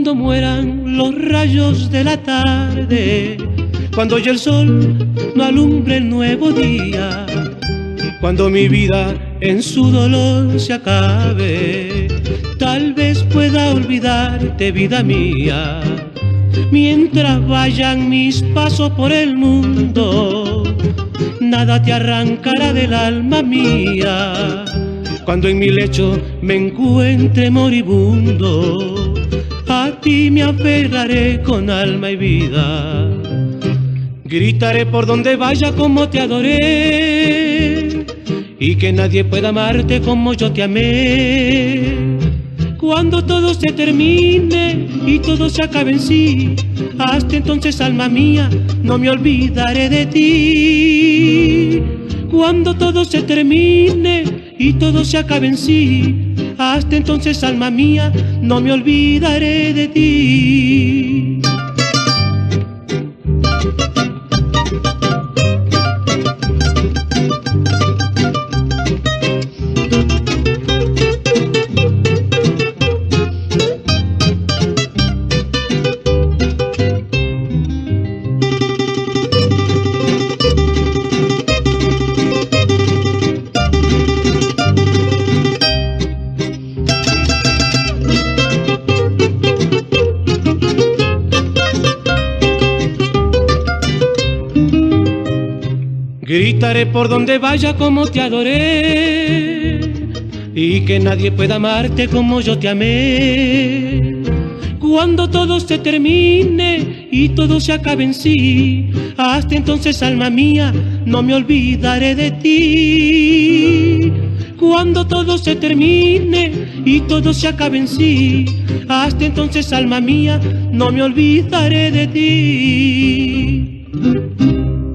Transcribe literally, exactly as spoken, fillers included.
cuando mueran los rayos de la tarde, cuando ya el sol no alumbre el nuevo día, cuando mi vida en su dolor se acabe, tal vez pueda olvidarte, vida mía. Mientras vayan mis pasos por el mundo, nada te arrancará del alma mía. Cuando en mi lecho me encuentre moribundo, a ti me aferraré con alma y vida. Gritaré por donde vaya como te adoré, y que nadie pueda amarte como yo te amé. Cuando todo se termine y todo se acabe en sí, hasta entonces, alma mía, no me olvidaré de ti. Cuando todo se termine y todo se acabe en sí, hasta entonces, alma mía, no me olvidaré de ti. Gritaré por donde vaya como te adoré, y que nadie pueda amarte como yo te amé. Cuando todo se termine y todo se acabe en sí, hasta entonces, alma mía, no me olvidaré de ti. Cuando todo se termine y todo se acabe en sí, hasta entonces, alma mía, no me olvidaré de ti.